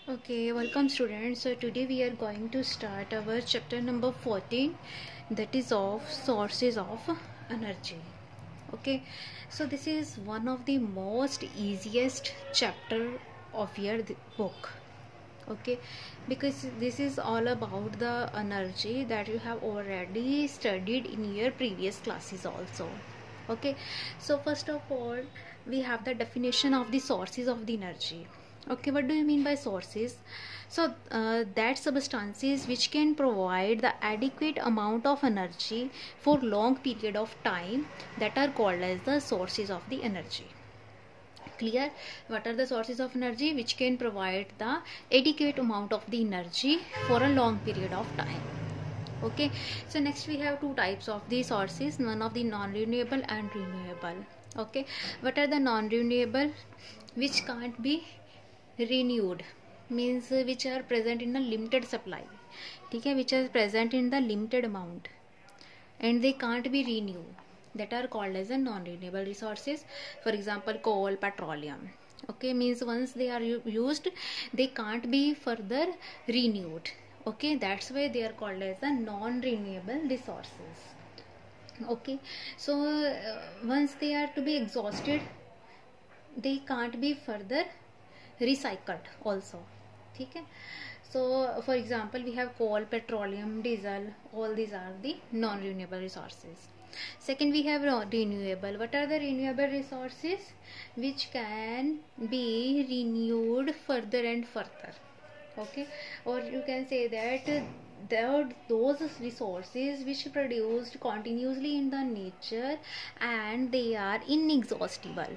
Okay, welcome students. So today we are going to start our chapter number 14, that is of sources of energy. Okay, so this is one of the most easiest chapter of your book. Okay, because this is all about the energy that you have already studied in your previous classes also. Okay, so first of all we have the definition of the sources of the energy. Okay, what do you mean by sources? So that substances which can provide the adequate amount of energy for long period of time, that are called as the sources of the energy. Clear? What are the sources of energy which can provide the adequate amount of the energy for a long period of time? Okay, so next we have two types of the sources, one of the non-renewable and renewable. Okay, what are the non-renewable? Which can't be renewed, means which are present in a limited supply, okay, which are present in the limited amount and they can't be renewed, that are called as a non-renewable resources. For example, coal, petroleum. Okay, means once they are used they can't be further renewed. Okay, that's why they are called as a non-renewable resources. Okay, so once they are to be exhausted they can't be further recycled also. Okay, so for example we have coal, petroleum, diesel, all these are the non-renewable resources. Second, we have renewable. What are the renewable resources? Which can be renewed further and further. Okay, or you can say that those resources which produced continuously in the nature and they are inexhaustible.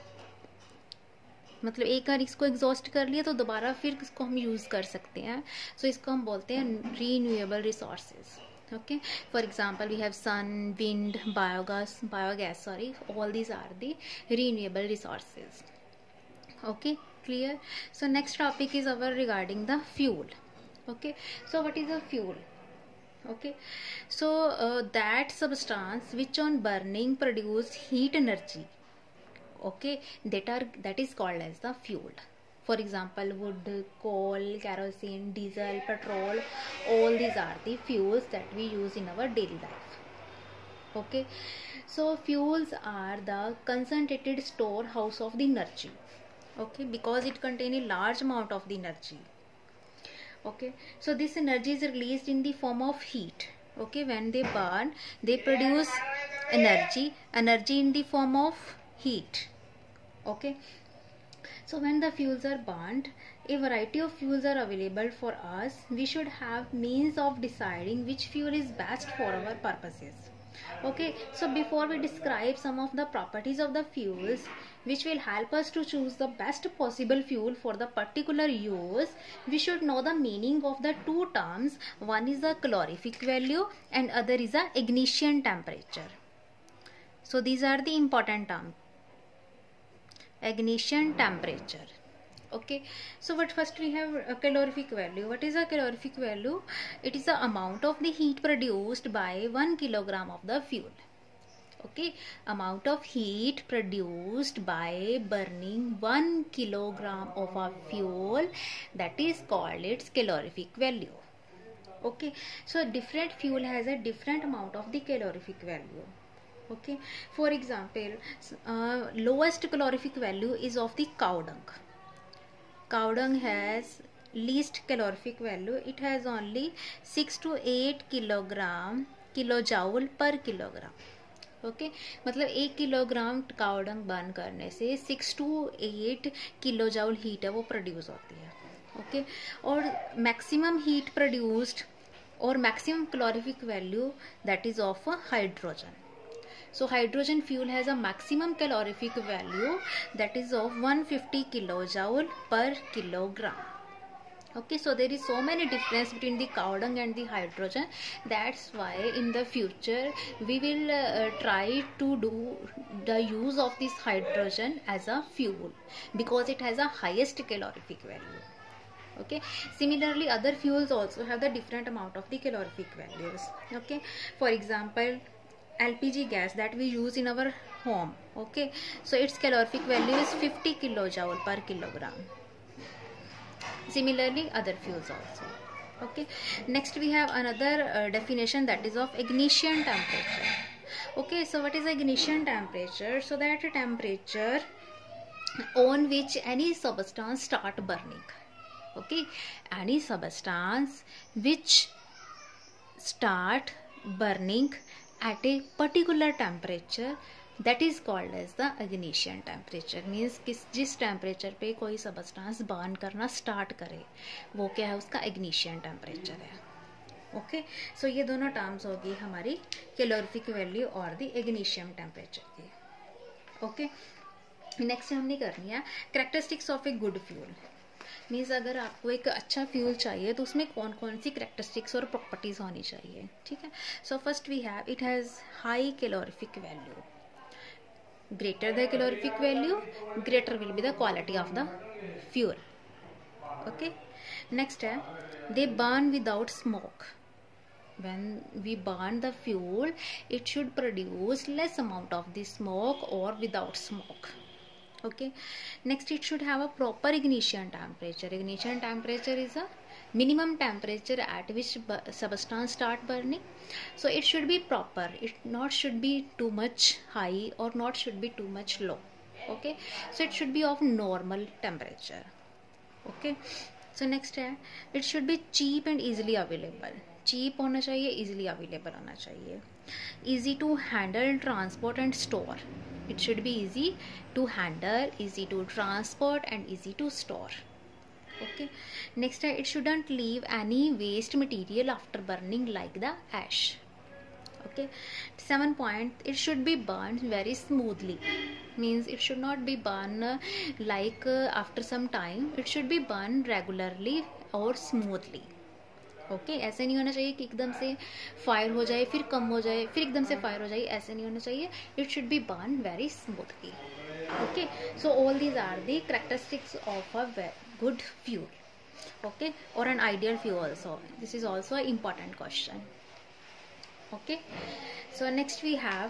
मतलब एक बार इसको exhaust कर लिया तो दोबारा फिर इसको हम यूज़ कर सकते हैं. सो इसको हम बोलते हैं renewable resources. Okay, for example we have sun, wind, biogas, sorry, all these are the renewable resources. Okay, clear? So next topic is our regarding the fuel. Okay, so what is a fuel? Okay, so that substance which on burning produce heat energy. Okay, that is called as the fuel. For example, wood, coal, kerosene, diesel, petrol, all these are the fuels that we use in our daily life. Okay, so fuels are the concentrated storehouse of the energy. Okay, because it contains a large amount of the energy. Okay, so this energy is released in the form of heat. Okay, when they burn they produce energy in the form of heat. Okay, so when the fuels are burned, a variety of fuels are available for us. We should have means of deciding which fuel is best for our purposes. Okay, so before we describe some of the properties of the fuels which will help us to choose the best possible fuel for the particular use, we should know the meaning of the two terms. One is the calorific value and other is the ignition temperature. So these are the important terms. Ignition temperature. Okay, so but first we have a calorific value. What is a calorific value? It is the amount of the heat produced by 1 kilogram of the fuel. Okay, amount of heat produced by burning 1 kilogram of a fuel, that is called its calorific value. Okay, so different fuel has a different amount of the calorific value. Okay, for example, lowest calorific value is of the cow dung. Cow dung has least calorific value. It has only 6 to 8 kilojoule per kilogram. Okay, मतलब 1 kilogram काव डंग burn करने से 6 to 8 kilojoule heat है वो produce होती है. Okay, और maximum heat produced और maximum calorific value that is of hydrogen. So hydrogen fuel has a maximum calorific value that is of 150 kilojoule per kilogram. Okay, so there is so many difference between the cow dung and the hydrogen. That's why in the future we will try to do the use of this hydrogen as a fuel because it has a highest calorific value. Okay, similarly other fuels also have the different amount of the calorific values. Okay, for example LPG gas that we use in our home. Okay, so its calorific value is 50 kilojoule per kilogram. Similarly, other fuels also. Okay, next we have another definition, that is of ignition temperature. Okay, so what is ignition temperature? So that temperature on which any substance start burning. Okay, any substance which start burning at a particular temperature, that is called as the ignition temperature. Means जिस temperature पे कोई substance burn करना start करे वो क्या है, उसका ignition temperature है. ओके, सो ये दोनों टर्म्स होगी हमारी कैलोरीफिक वैल्यू और द इग्निशन टेम्परेचर की. ओके, नेक्स्ट हमने करनी है characteristics of a good fuel. Means अगर आपको एक अच्छा फ्यूल चाहिए तो उसमें कौन कौन सी कैरेक्टरिस्टिक्स और प्रॉपर्टीज होनी चाहिए. ठीक है, so first we have it has high calorific value. Greater the calorific value, greater will be the quality of the fuel. Okay, next है they burn without smoke. When we burn the fuel, it should produce less amount of the smoke or without smoke. Okay, next it should have a proper ignition temperature. Ignition temperature is a minimum temperature at which substance start burning, so it should be proper. It not should be too much high or not should be too much low. Okay, so it should be of normal temperature. Okay, so next है it should be cheap and easily available. cheap होना चाहिए, easily available होना चाहिए. easy to handle, transport and store. It should be easy to handle, easy to transport and easy to store. Okay, next it shouldn't leave any waste material after burning like the ash. Okay, 7 point, it should be burned very smoothly. Means it should not be burned like after some time. It should be burned regularly or smoothly. Okay ऐसे नहीं होना चाहिए कि एकदम से fire हो जाए फिर कम हो जाए फिर एकदम से फायर हो जाए, ऐसे नहीं होना चाहिए. It should be burn very smoothly. Okay, so all these are the characteristics of a good fuel. Okay, और an ideal fuel also. This is also a important question. Okay, so next we have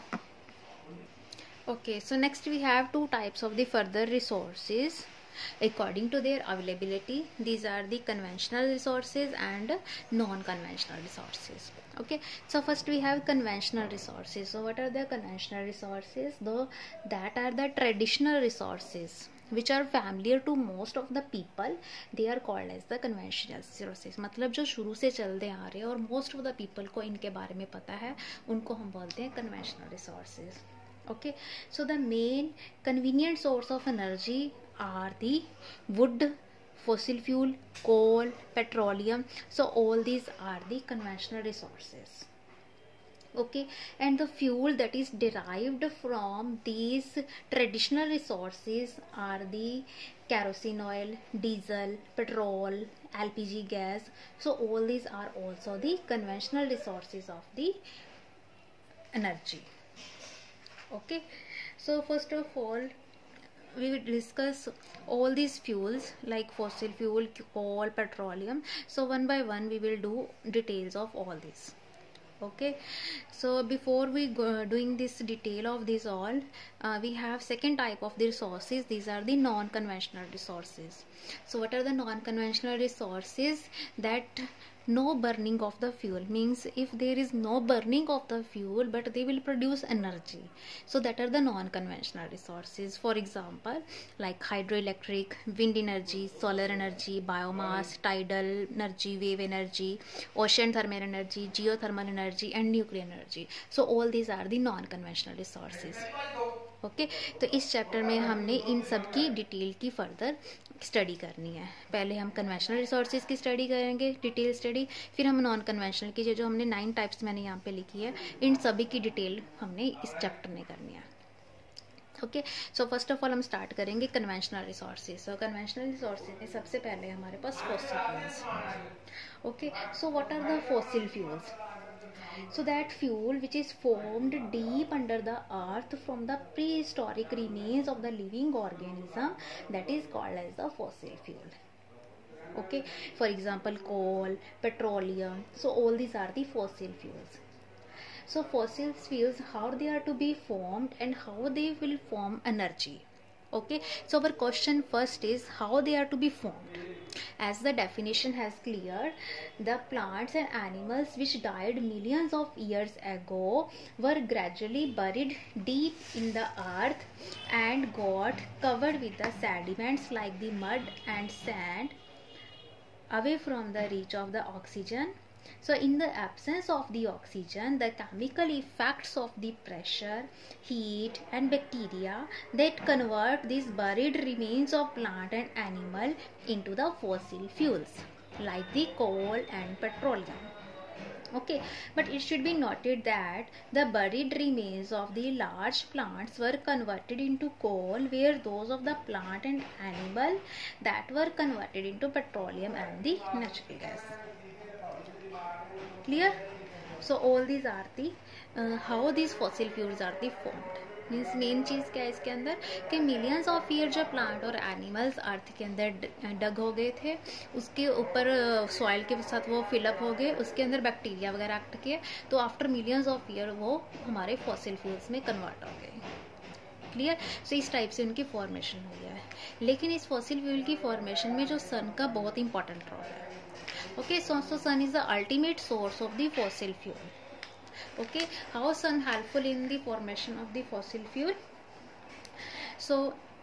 two types of the further resources according to their availability. These are the conventional resources and non-conventional resources. Okay, so first we have conventional resources. So what are the conventional resources? That are the traditional resources which are familiar to most of the people. They are called as the conventional resources. मतलब जो शुरू से चलते आ रहे हैं और most of the people को इनके बारे में पता है, उनको हम बोलते हैं conventional resources. Okay, so the main convenient source of energy are the wood, fossil fuel, coal, petroleum. So all these are the conventional resources. Okay, and the fuel that is derived from these traditional resources are the kerosene oil, diesel, petrol, LPG gas. So all these are also the conventional resources of the energy. Okay, so first of all we will discuss all these fuels like fossil fuel, coal, petroleum. So one by one we will do details of all this. Okay, so before we go doing this detail of this all, we have second type of the resources. These are the non-conventional resources. So what are the non-conventional resources? That no burning of the fuel, means if there is no burning of the fuel but they will produce energy, so that are the non-conventional resources. For example, like hydroelectric, wind energy, solar energy, biomass, tidal energy, wave energy, ocean thermal energy, geothermal energy and nuclear energy. So all these are the non-conventional resources. Okay, तो इस chapter में हमने इन सब की detail की further study करनी है. पहले हम कन्वेंशनल रिसोर्सेज की स्टडी करेंगे, डिटेल स्टडी, फिर हम नॉन कन्वेंशनल की जो हमने 9 टाइप्स मैंने यहाँ पे लिखी है, इन सभी की डिटेल हमने इस चैप्टर में करनी है. Okay, so first of all हम स्टार्ट करेंगे conventional resources. So conventional resources में सबसे पहले हमारे पास fossil fuels. Okay, so what are the fossil fuels? So that fuel which is formed deep under the earth from the prehistoric remains of the living organism, that is called as the fossil fuel. Okay, for example coal, petroleum, so all these are the fossil fuels. So fossil fuels, how they are to be formed and how they will form energy. Okay, so our question first is how they are to be formed. As the definition has cleared, the plants and animals which died millions of years ago were gradually buried deep in the earth and got covered with the sediments like the mud and sand, away from the reach of the oxygen. So in the absence of the oxygen, the chemical effects of the pressure, heat and bacteria that convert these buried remains of plant and animal into the fossil fuels like the coal and petroleum. Okay, but it should be noted that the buried remains of the large plants were converted into coal, where those of the plant and animal that were converted into petroleum and the natural gas. Clear? So all these are the how these fossil fuels are the formed. Means main चीज़ क्या है इसके अंदर कि millions of year जब plant और animals earth के अंदर डग हो गए थे, उसके ऊपर सॉइल के साथ वो फिलअप हो गए, उसके अंदर बैक्टीरिया वगैरह एक्ट किए, तो आफ्टर मिलियंस ऑफ ईयर वो हमारे फॉसिल फ्यूल्स में कन्वर्ट हो गए. क्लियर? सो इस टाइप से उनकी फॉर्मेशन हो गया है. लेकिन इस फॉसिल फ्यूल की फॉर्मेशन में जो सन का बहुत इंपॉर्टेंट रोल है. Okay, so sun is the ultimate source of the fossil fuel. Okay, how sun helpful in the formation of the fossil fuel? So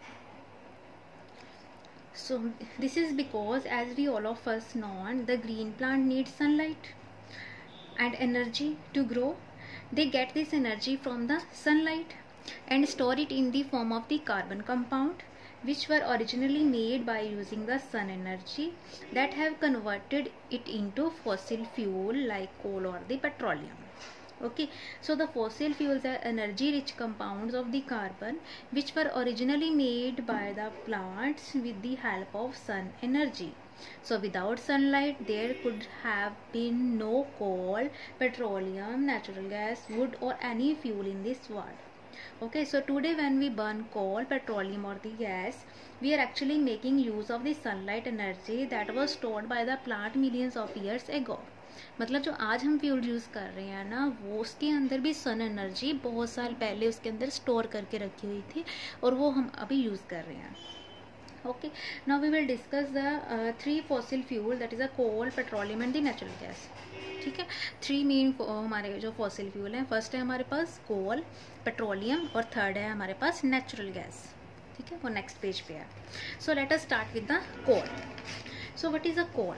this is because, as we all of us know, the green plant needs sunlight and energy to grow. They get this energy from the sunlight and store it in the form of the carbon compound, which were originally made by using the sun energy that have converted it into fossil fuel like coal or the petroleum. Okay, so the fossil fuels are energy rich compounds of the carbon which were originally made by the plants with the help of sun energy. So without sunlight there could have been no coal, petroleum, natural gas, wood or any fuel in this world. Okay, so today when we burn coal, petroleum or the gas, we are actually making use of the sunlight energy that was stored by the plant millions of years ago. मतलब जो आज हम fuel use कर रहे हैं ना, वो उसके अंदर भी सन एनर्जी बहुत साल पहले उसके अंदर स्टोर करके रखी हुई थी और वो हम अभी यूज़ कर रहे हैं. Okay, now we will discuss the three fossil fuel, that is a coal, petroleum and the natural gas. ठीक है, थ्री मेन हमारे जो फॉसिल फ्यूल हैं. फर्स्ट है हमारे पास कोल, पेट्रोलियम और थर्ड है हमारे पास नेचुरल गैस. ठीक है, वो नेक्स्ट पेज पे है. So let us start with the coal. So what is a coal?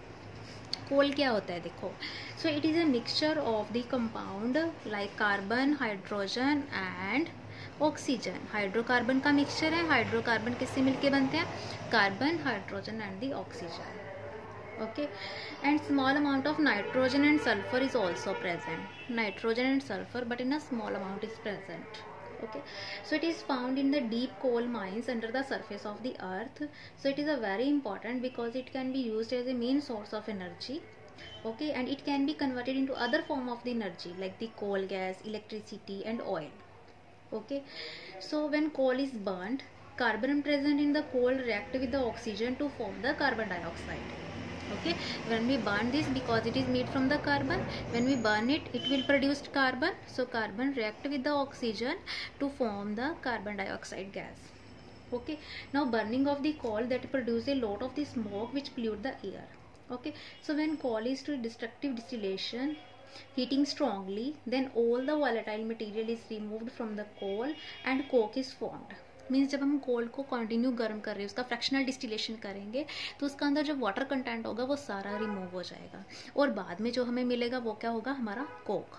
Coal क्या होता है देखो. So it is a mixture of the compound like carbon, hydrogen and oxygen. Hydrocarbon का मिक्सचर है. हाइड्रोकार्बन किससे मिलके बनते हैं? Carbon, hydrogen and the oxygen. Okay, and small amount of nitrogen and sulfur is also present. Nitrogen and sulfur, but in a small amount is present. Okay, so it is found in the deep coal mines under the surface of the earth. So it is a very important because it can be used as a main source of energy. Okay, and it can be converted into other form of the energy like the coal gas, electricity and oil. Okay, so when coal is burnt, carbon present in the coal react with the oxygen to form the carbon dioxide. Okay, when we burn this, because it is made from the carbon, when we burn it, it will produce carbon. So carbon react with the oxygen to form the carbon dioxide gas. Okay, now burning of the coal that produce a lot of the smoke which pollute the air. Okay, so when coal is to destructive distillation, heating strongly, then all the volatile material is removed from the coal and coke is formed. मीन्स जब हम कोल को continue गर्म कर रहे हैं, उसका fractional distillation करेंगे तो उसका अंदर जो वाटर कंटेंट होगा वो सारा रिमूव हो जाएगा और बाद में जो हमें मिलेगा वो क्या होगा? हमारा कोक.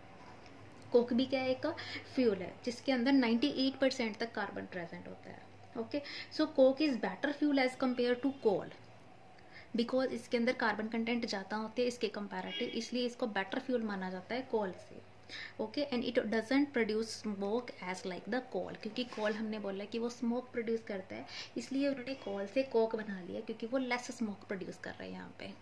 कोक भी क्या है? एक फ्यूल है जिसके अंदर 98% तक कार्बन प्रेजेंट होता है. Okay, so coke is better fuel as compare to coal because इसके अंदर कार्बन कंटेंट ज़्यादा होते हैं इसके कंपैरेटिव, इसलिए इसको बेटर फ्यूल माना जाता है कोल से. Okay, and it doesn't produce smoke as like the coal, क्योंकि कोल हमने बोला कि वो स्मोक प्रोड्यूस करता है, इसलिए उन्होंने कोल से कोक बना लिया क्योंकि वो लेस स्मोक प्रोड्यूस कर रहे हैं यहाँ पे.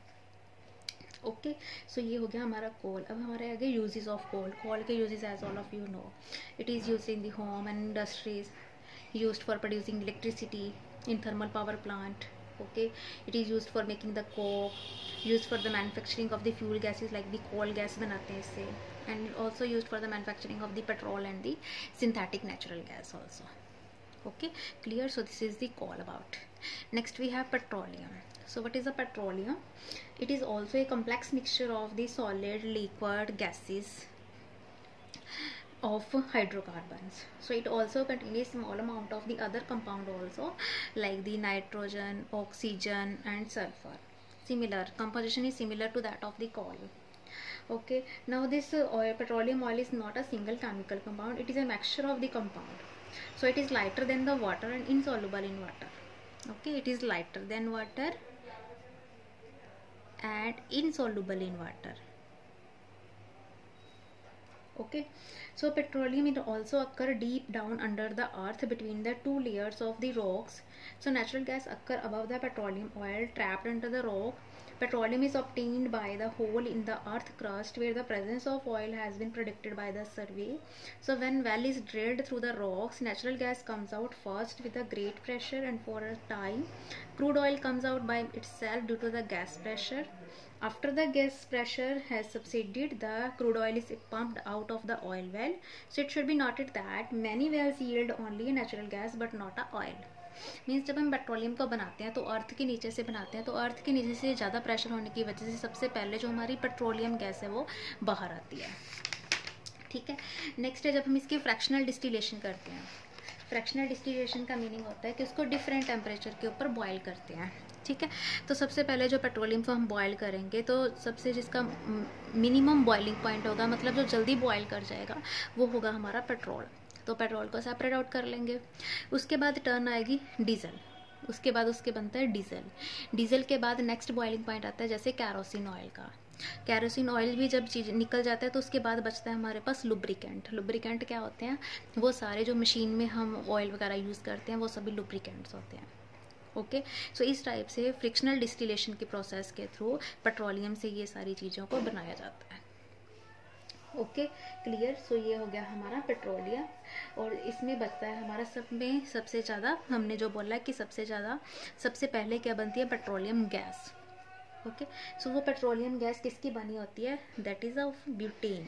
ओके, सो ये हो गया हमारा कोल. अब हमारे आगे यूजेस ऑफ कोल. कोल के uses as all of you know, it is use in the home and industries, used for producing electricity in thermal power plant. Okay, it is used for making the coke, used for the manufacturing of the fuel gases like the coal gas बनाते हैं इससे, and also used for the manufacturing of the petrol and the synthetic natural gas also. Okay, clear? So this is the coal about. Next we have petroleum. So what is a petroleum? It is also a complex mixture of the solid, liquid, gases of hydrocarbons. So it also contains a small amount of the other compound also, like the nitrogen, oxygen and sulfur. Similar composition is similar to that of the coal. Okay, now this petroleum oil is not a single chemical compound, it is a mixture of the compound. So it is lighter than the water and insoluble in water. Okay, it is lighter than water and insoluble in water. Okay, so petroleum it also occur deep down under the earth between the two layers of the rocks. So natural gas occur above the petroleum oil trapped under the rock. Petroleum is obtained by the hole in the earth crust where the presence of oil has been predicted by the survey. So when well is drilled through the rocks, natural gas comes out first with a great pressure, and for a time crude oil comes out by itself due to the gas pressure. After the gas pressure has subsided, the crude oil is pumped out of the oil well. So it should be noted that many wells yield only natural gas but not a oil. मीन्स जब हम petroleum को बनाते हैं तो अर्थ के नीचे से बनाते हैं, तो अर्थ के नीचे से ज़्यादा प्रेशर होने की वजह से सबसे पहले जो हमारी पेट्रोलियम गैस है वो बाहर आती है. ठीक है. नेक्स्ट है जब हम इसकी फ्रैक्शनल डिस्टिलेशन करते हैं. फ्रैक्शनल डिस्टिलेशन का मीनिंग होता है कि उसको डिफरेंट टेम्परेचर के ऊपर बॉयल करते हैं. ठीक है. तो सबसे पहले जो पेट्रोलियम को हम बॉयल करेंगे तो सबसे जिसका मिनिमम बॉइलिंग पॉइंट होगा, मतलब जो जल्दी बॉयल कर जाएगा, वो होगा हमारा पेट्रोल. तो पेट्रोल को सेपरेट आउट कर लेंगे. उसके बाद टर्न आएगी डीजल. उसके बाद उसके बनता है डीजल. डीजल के बाद नेक्स्ट बॉइलिंग पॉइंट आता है जैसे कैरोसिन ऑयल का. कैरोसिन ऑयल भी जब चीज निकल जाता है तो उसके बाद बचता है हमारे पास लुब्रिकेंट. लुब्रिकेंट क्या होते हैं? वो सारे जो मशीन में हम ऑयल वगैरह यूज़ करते हैं वो सभी लुब्रिकेंट्स होते हैं. ओके. सो इस टाइप से फ्रिक्शनल डिस्टिलेशन के प्रोसेस के थ्रू पेट्रोलियम से ये सारी चीज़ों को बनाया जाता है. Okay, clear. सो ये हो गया हमारा पेट्रोलियम. और इसमें बचता है हमारा सब में सबसे ज़्यादा, हमने जो बोला कि सबसे पहले क्या बनती है? Petroleum gas. ओके. सो वो पेट्रोलियम गैस किसकी बनी होती है? That is of butane.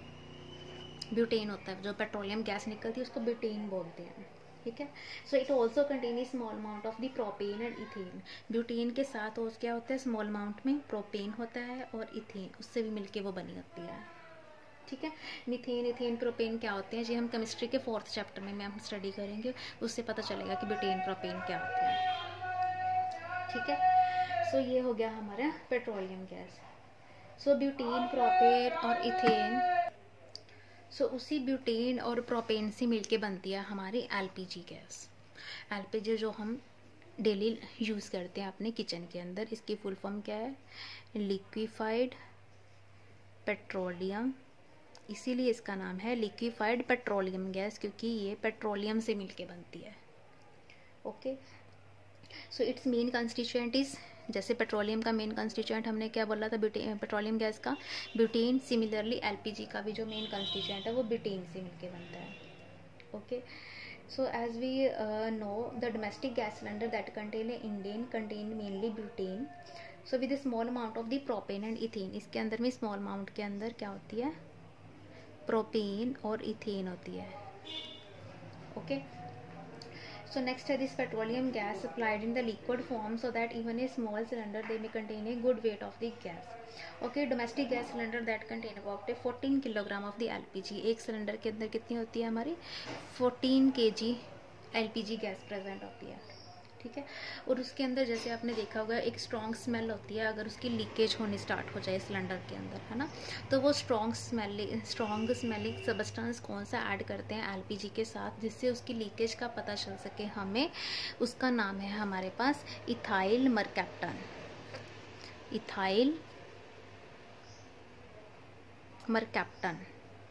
Butane होता है जो पेट्रोलियम गैस निकलती है, उसको ब्यूटेन बोलते हैं. ठीक है. So it also contain small amount of the propane and ethane. Butane के साथ और क्या होता है? स्मॉल अमाउंट में प्रोपेन होता है और इथेन, उससे भी मिलके वो बनी होती है. ठीक है. मीथेन, इथेन, प्रोपेन क्या होते हैं जी? हम केमिस्ट्री के 4th चैप्टर में हम स्टडी करेंगे, उससे पता चलेगा कि ब्यूटेन प्रोपेन क्या होते हैं. ठीक है. सो ये हो गया हमारा petroleum gas. So butane, propane और इथेन, सो उसी ब्यूटेन और प्रोपेन से मिलके बनती है हमारी एलपीजी गैस. एलपीजी जो हम डेली यूज़ करते हैं अपने किचन के अंदर, इसकी फुल फॉर्म क्या है? Liquefied petroleum. इसीलिए इसका नाम है लिक्विफाइड पेट्रोलियम गैस, क्योंकि ये पेट्रोलियम से मिलके बनती है. Okay. So it's main constituent is, जैसे पेट्रोलियम का मेन कंस्टिट्यूएंट हमने क्या बोला था? पेट्रोलियम गैस का ब्यूटेन. सिमिलरली एलपीजी का भी जो मेन कंस्टिट्यूएंट है वो ब्यूटेन से मिलके बनता है. Okay. So as we know the domestic gas cylinder that contain Indian contain mainly butane. So with small amount of the propane and ethane. इसके अंदर में स्मॉल अमाउंट के अंदर क्या होती है? प्रोपेन और इथेन होती है. ओके. So next है this petroleum gas supplied in the liquid form so that even a small cylinder they may contain a good weight of the gas. Okay, domestic gas cylinder that contain about 14 kilogram of the LPG. एक cylinder के अंदर कितनी होती है हमारी? 14 kg LPG gas present होती है. ठीक है. और उसके अंदर जैसे आपने देखा होगा एक स्ट्रॉन्ग स्मेल होती है अगर उसकी लीकेज होनी स्टार्ट हो जाए सिलेंडर के अंदर, है ना. तो वो स्ट्रॉन्ग स्मेलिंग सब्सटेंस कौन सा ऐड करते हैं एलपीजी के साथ जिससे उसकी लीकेज का पता चल सके हमें? उसका नाम है हमारे पास ethyl mercaptan. Ethyl mercaptan.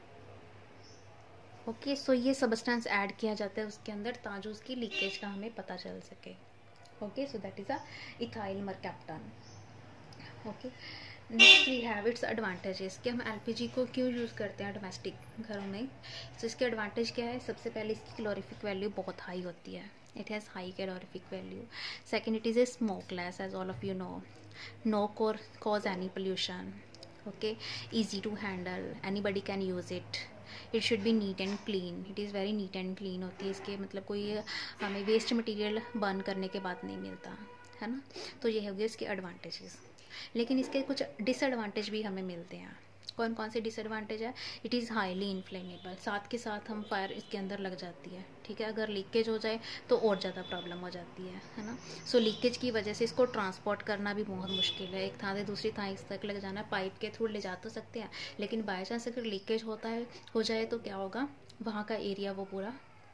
Okay. So ये सब्सटेंस ऐड किया जाता है उसके अंदर ताकि उसकी लीकेज का हमें पता चल सके. Okay. So that is a ethyl mercaptan. Okay. Next we have its advantages कि हम एलपीजी को क्यों यूज़ करते हैं डोमेस्टिक घरों में. तो इसके एडवांटेज क्या है? सबसे पहले इसकी कैलोरीफिक वैल्यू बहुत हाई होती है. It has high calorific value. Second, it is a smokeless as all of you know. No cause any pollution. Okay. Easy to handle. Anybody can use it. It should be neat and clean. It is very neat and clean होती है. इसके मतलब कोई हमें waste material burn करने के बाद नहीं मिलता, है ना। तो ये हो गया इसके एडवांटेजेस। लेकिन इसके कुछ डिसएडवांटेज भी हमें मिलते हैं। कौन कौन से डिसएडवांटेज है? इट इज़ हाईली इन्फ्लेमेबल, साथ के साथ हम फायर इसके अंदर लग जाती है, ठीक है। अगर लीकेज हो जाए तो और ज़्यादा प्रॉब्लम हो जाती है ना। सो लीकेज की वजह से इसको ट्रांसपोर्ट करना भी बहुत मुश्किल है, एक थां से दूसरी थां इस तक ले जाना। पाइप के थ्रू ले जा तो सकते हैं, लेकिन बाई चांस अगर लीकेज होता है हो जाए तो क्या होगा, वहाँ का एरिया वो पूरा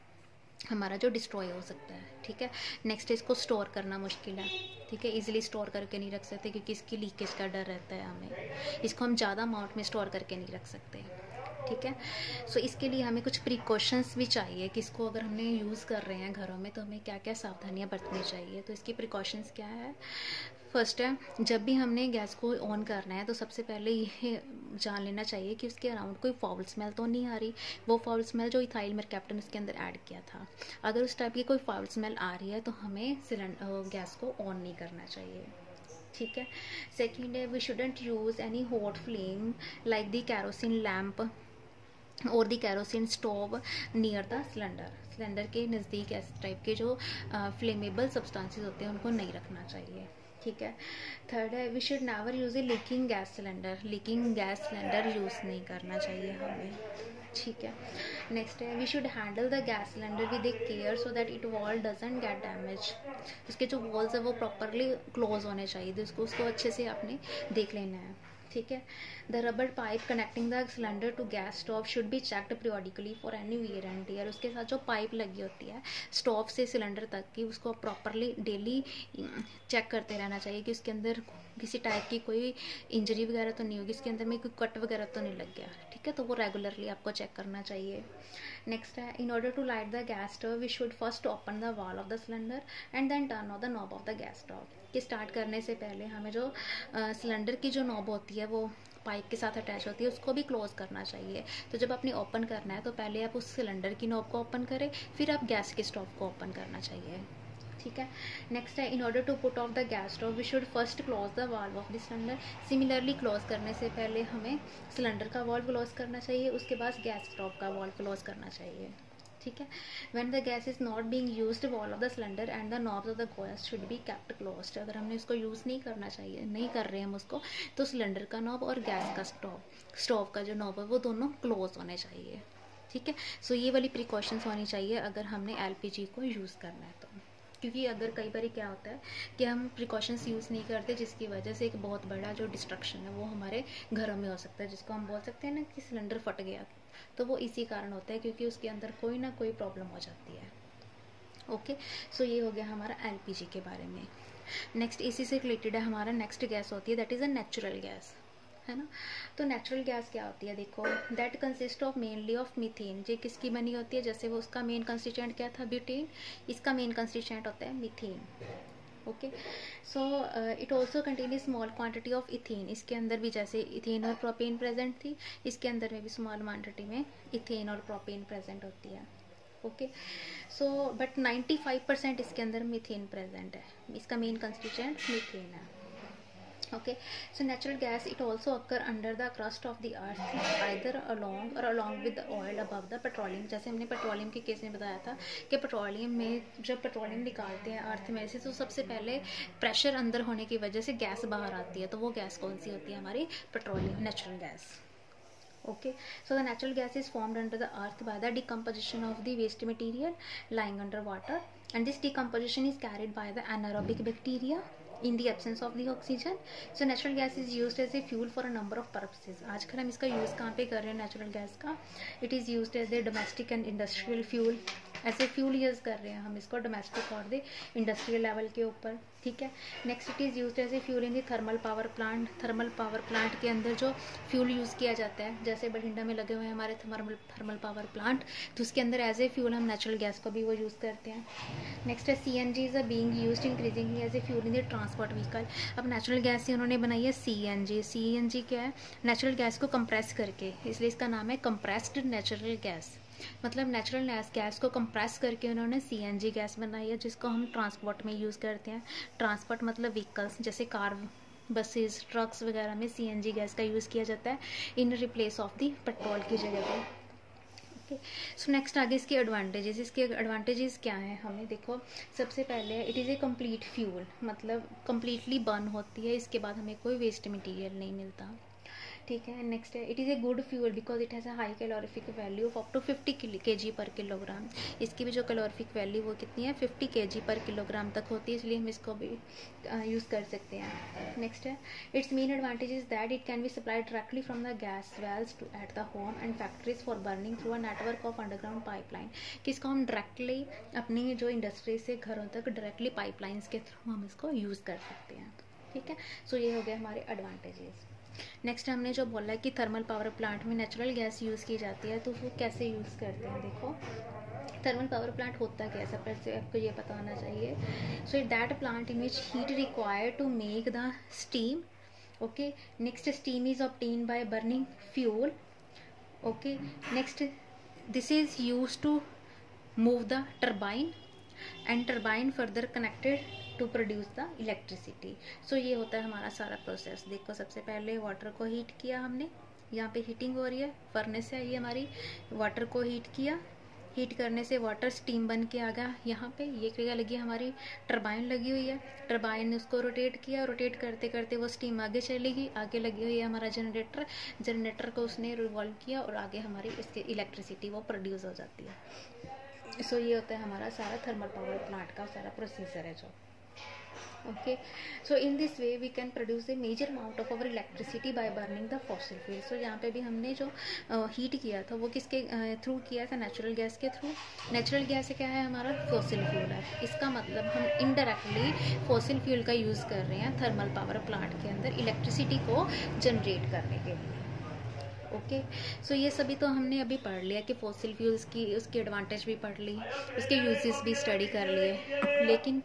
हमारा जो डिस्ट्रॉय हो सकता है, ठीक है। नेक्स्ट इसको स्टोर करना मुश्किल है, ठीक है। इजीली स्टोर करके नहीं रख सकते क्योंकि इसकी लीकेज का डर रहता है हमें। इसको हम ज़्यादा अमाउंट में स्टोर करके नहीं रख सकते, ठीक है। सो इसके लिए हमें कुछ प्रिकॉशंस भी चाहिए कि इसको अगर हमने यूज़ कर रहे हैं घरों में तो हमें क्या क्या सावधानियां बरतनी चाहिए। तो इसकी प्रिकॉशंस क्या है? फर्स्ट है, जब भी हमने गैस को ऑन करना है तो सबसे पहले ये जान लेना चाहिए कि उसके अराउंड कोई फाउल स्मेल तो नहीं आ रही। वो फाउल स्मेल जो इथाइल मेरकैप्टन उसके अंदर ऐड किया था, अगर उस टाइप की कोई फाउल स्मेल आ रही है तो हमें गैस को ऑन नहीं करना चाहिए, ठीक है। सेकेंड है, we shouldn't use any hot flame like the kerosene lamp और the kerosene stove near the cylinder के नज़दीक इस टाइप के जो फ्लेमेबल सब्सटेंसेस होते हैं उनको नहीं रखना चाहिए, ठीक है। थर्ड है, we should never use a leaking gas cylinder use नहीं करना चाहिए हमें, ठीक है। नेक्स्ट है, we should handle the gas cylinder with a care so that it valve doesn't get damage. उसके जो वॉल्स है वो प्रॉपरली क्लोज होने चाहिए, तो उसको अच्छे से आपने देख लेना है, ठीक है। The rubber pipe connecting the cylinder to gas stove should be checked periodically for any wear and tear. उसके साथ जो पाइप लगी होती है स्टोव से सिलेंडर तक की, उसको प्रॉपरली डेली चेक करते रहना चाहिए कि उसके अंदर किसी टाइप की कोई इंजरी वगैरह तो नहीं होगी, इसके अंदर में कोई कट वगैरह तो नहीं लग गया, ठीक है। तो वो रेगुलरली आपको चेक करना चाहिए। नेक्स्ट है, in order to light the gas stove we should first open the valve of the cylinder and then turn on the knob of the gas stove. कि स्टार्ट करने से पहले हमें जो सिलेंडर की जो नॉब होती है वो पाइप के साथ अटैच होती है, उसको भी क्लोज करना चाहिए। तो जब आपने ओपन करना है तो पहले आप उस सिलेंडर की नॉब को ओपन करें, फिर आप गैस के स्टोव को ओपन करना चाहिए, ठीक है। नेक्स्ट है, in order to put off the gas stove we should first close the valve of the cylinder. Similarly close करने से पहले हमें सिलेंडर का वाल्व क्लोज करना चाहिए, उसके बाद गैस स्टोव का वाल्व क्लोज करना चाहिए, ठीक है। When the gas is not being used valve of the cylinder and the knobs of the gas should be kept closed. अगर हमने इसको यूज़ नहीं करना चाहिए, नहीं कर रहे हैं हम उसको, तो सिलेंडर का नॉब और गैस का स्टोव का जो नॉब है वो दोनों क्लोज होने चाहिए, ठीक है। सो ये वाली प्रिकॉशंस होनी चाहिए अगर हमने एलपीजी को यूज़ करना है तो। क्योंकि अगर कई बार क्या होता है कि हम प्रिकॉशंस यूज़ नहीं करते, जिसकी वजह से एक बहुत बड़ा जो डिस्ट्रक्शन है वो हमारे घरों में हो सकता है, जिसको हम बोल सकते हैं ना कि सिलेंडर फट गया। तो वो इसी कारण होता है क्योंकि उसके अंदर कोई ना कोई प्रॉब्लम हो जाती है, ओके। सो ये हो गया हमारा एलपीजी के बारे में। नेक्स्ट इसी से रिलेटेड है हमारा नेक्स्ट गैस होती है, that is a natural gas, है ना। तो नेचुरल गैस क्या होती है? देखो, that consist of mainly of methane. ये किसकी बनी होती है? जैसे वो उसका मेन कंस्टिट्यूएंट क्या था? ब्यूटेन। इसका मेन कंस्टिट्यूएंट होता है methane, okay. So it also contain small quantity of ethane. इसके अंदर भी जैसे इथेन और प्रोपेन प्रेजेंट थी, इसके अंदर में भी स्मॉल क्वांटिटी में इथेन और प्रोपेन प्रेजेंट होती है, ओके। सो बट 95% इसके अंदर मीथेन प्रेजेंट है, इसका मेन कंस्टिट्यूएंट मीथेन है, okay. So natural gas it also occur under the crust of the earth either along with the oil above the petroleum। जैसे हमने petroleum के केस में बताया था कि पेट्रोलियम में जब पेट्रोलियम निकालते हैं अर्थ में से, तो सबसे पहले प्रेशर अंदर होने की वजह से गैस बाहर आती है। तो वो गैस कौन सी होती है? हमारी petroleum natural gas, okay. So the natural gas is formed under the earth by the decomposition of the waste material lying under water, and this decomposition is carried by the anaerobic bacteria in the absence of the oxygen. So natural gas is used as a fuel for a number of purposes। आजकल हम इसका use कहाँ पे कर रहे हैं natural gas का? It is used as a domestic and industrial fuel. ऐसे फ्यूल यूज़ कर रहे हैं हम इसको डोमेस्टिक और द इंडस्ट्रियल लेवल के ऊपर, ठीक है। Next it is used as a fuel in the thermal power plant. Thermal power plant के अंदर जो फ्यूल यूज़ किया जाता है, जैसे बठिंडा में लगे हुए हैं हमारे थर्मल पावर प्लांट, तो उसके अंदर एज ए फ्यूल हम नेचुरल गैस को भी वो यूज़ करते हैं। नेक्स्ट है CNG is being used increasingly as a fuel in the transport vehicle. अब नेचुरल गैस से उन्होंने बनाई है CNG। CNG क्या है? नेचुरल गैस को कंप्रेस करके, इसलिए इसका नाम है कंप्रेस्ड नेचुरल गैस। मतलब नेचुरल गैस को कंप्रेस करके उन्होंने CNG गैस बनाई है, जिसको हम ट्रांसपोर्ट में यूज़ करते हैं। ट्रांसपोर्ट मतलब व्हीकल्स, जैसे कार, बसेस, ट्रक्स वगैरह में CNG गैस का यूज़ किया जाता है in replace of the petrol की जगह पे, ओके। सो नेक्स्ट आगे इसके एडवांटेजेस। इसके एडवांटेजेस क्या हैं हमें देखो, सबसे पहले it is a complete fuel, मतलब कंप्लीटली बर्न होती है, इसके बाद हमें कोई वेस्ट मटेरियल नहीं मिलता, ठीक है। नेक्स्ट है it is a good fuel because it has a high calorific value of up to 50 kg per kilogram. इसकी भी जो कैलोरीफिक वैल्यू वो कितनी है, 50 kg पर किलोग्राम तक होती है, इसलिए हम इसको भी यूज़ कर सकते हैं। नेक्स्ट है it's main advantage is that it can be supplied directly from the gas wells to at the home and factories for burning through a network of underground pipeline, कि इसको हम डायरेक्टली अपनी जो industry से घरों तक directly pipelines के through हम इसको यूज़ कर सकते हैं, ठीक है। सो ये हो गया हमारे एडवांटेजेस। नेक्स्ट हमने जो बोला है कि थर्मल पावर प्लांट में नेचुरल गैस यूज़ की जाती है, तो वो कैसे यूज़ करते हैं देखो। थर्मल पावर प्लांट होता क्या है, सबसे पहले आपको ये पता होना चाहिए। So it that plant in which heat required to make the steam, okay. Next steam is obtain by burning fuel, okay. Next this is use to move the turbine and turbine further connected to produce the electricity. So ये होता है हमारा सारा process. देखो सबसे पहले water को heat किया हमने, यहाँ पे हीटिंग हो रही है, फर्नेस है ये हमारी, वाटर को हीट किया, हीट करने से वाटर स्टीम बन के आ गया यहाँ पे, ये क्या लगी हमारी टरबाइन लगी हुई है, टरबाइन ने उसको रोटेट किया, रोटेट करते करते वो स्टीम आगे चलेगी, आगे लगी हुई है हमारा जनरेटर, जनरेटर को उसने रिवॉल्व किया और आगे हमारी इसकी इलेक्ट्रिसिटी वो प्रोड्यूस हो जाती है। सो ये होता है हमारा सारा थर्मल पावर प्लांट का सारा प्रोसीजर है जो, okay. So in this way we can produce a major amount of our electricity by burning the fossil fuel. So यहाँ पे भी हमने जो हीट किया था वो किसके थ्रू किया था, नेचुरल गैस के थ्रू। नेचुरल गैस क्या है हमारा, फॉसिल फ्यूल है। इसका मतलब हम इनडायरेक्टली फॉसिल फ्यूल का यूज़ कर रहे हैं थर्मल पावर प्लांट के अंदर इलेक्ट्रिसिटी को जनरेट करने के लिए, ओके। सो ये सभी तो हमने अभी पढ़ लिया कि फॉसिल फ्यूल्स की उसकी एडवांटेज भी पढ़ ली, उसके यूजेस भी स्टडी कर लिए, लेकिन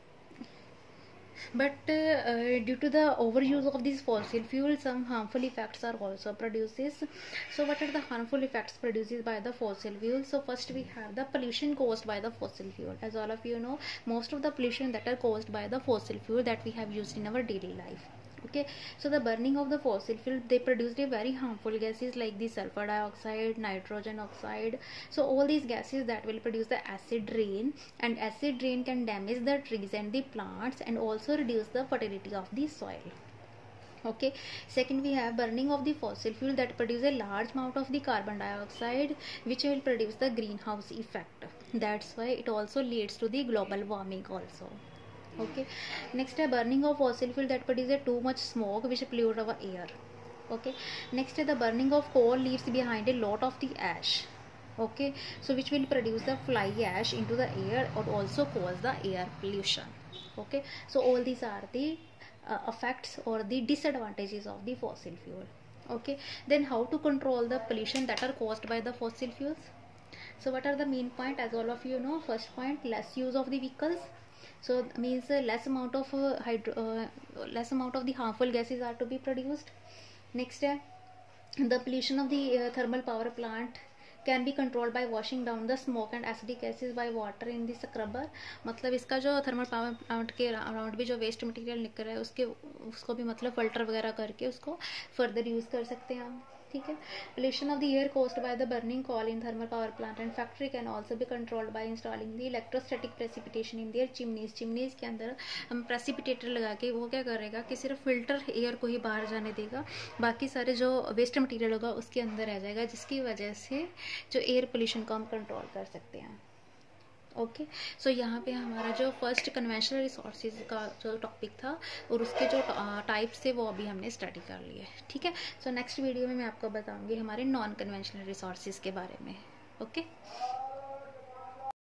but due to the overuse of these fossil fuels some harmful effects are also produces. So what are the harmful effects produced by the fossil fuel? So first we have the pollution caused by the fossil fuel. As all of you know, most of the pollution that are caused by the fossil fuel that we have used in our daily life, okay. So the burning of the fossil fuel, they produced a very harmful gases like the sulfur dioxide, nitrogen oxide. So all these gases that will produce the acid rain, and acid rain can damage the trees and the plants and also reduce the fertility of the soil, okay. Second we have burning of the fossil fuel that produce a large amount of the carbon dioxide which will produce the greenhouse effect. That's why it also leads to the global warming also, okay. Next है burning of fossil fuel that produces too much smoke which pollute our air, okay. Next है the burning of coal leaves behind a lot of the ash, okay. So which will produce the fly ash into the air or also cause the air pollution, okay. So all these are the effects or the disadvantages of the fossil fuel, okay. Then how to control the pollution that are caused by the fossil fuels? So what are the main point? As all of you know, first point, less use of the vehicles. So means less amount of the harmful gases are to be produced. Next the pollution of the thermal power plant can be controlled by washing down the smoke and acidic gases by water in the scrubber. मतलब इसका जो thermal power plant के around भी जो waste material निकल रहा है उसको भी मतलब फिल्टर वगैरह करके उसको फर्दर यूज़ कर सकते हैं हम, ठीक है। Pollution of the air caused by the burning coal in thermal power plant and factory can also be controlled by installing the electrostatic precipitation in their chimneys. Chimneys के अंदर हम प्रेसिपिटेटर लगा के वो क्या करेगा कि सिर्फ फिल्टर एयर को ही बाहर जाने देगा, बाकी सारे जो वेस्ट मटेरियल होगा उसके अंदर रह जाएगा, जिसकी वजह से जो एयर पोल्यूशन को हम कंट्रोल कर सकते हैं, ओके। सो यहाँ पे हमारा जो फर्स्ट कन्वेंशनल रिसोर्सेज का जो टॉपिक था और उसके जो टाइप्स थे वो अभी हमने स्टडी कर लिए, ठीक है। सो नेक्स्ट वीडियो में मैं आपको बताऊंगी हमारे नॉन कन्वेंशनल रिसोर्सेज के बारे में, ओके।